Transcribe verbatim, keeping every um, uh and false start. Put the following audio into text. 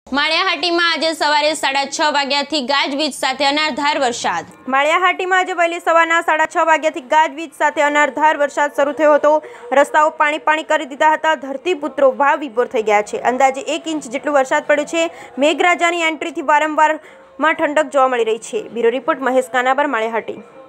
માળિયાહાટીમાં આજે સવારે સાડા છ વાગ્યાથી ગાજવીજ સાથે અનરાધાર વરસાદ માળિયાહાટીમાં આજે વહેલી સવારના સાડા છ વાગ્યાથી ગાજવીજ સાથે અનરાધાર વરસાદ શરૂ થયો હતો। રસ્તાઓ પાણી પાણી કરી દીધા હતા। ધરતીપુત્રો ભાવ વિભોર થઈ ગયા છે। અંદાજે એક ઇંચ જેટલો વરસાદ પડ્યો છે। મેઘરાજાની એન્ટ્રીથી વારંવાર માં ઠંડક જોવા મળી રહી છે। Bureau report Mahesh Kanabar, માળિયાહાટી।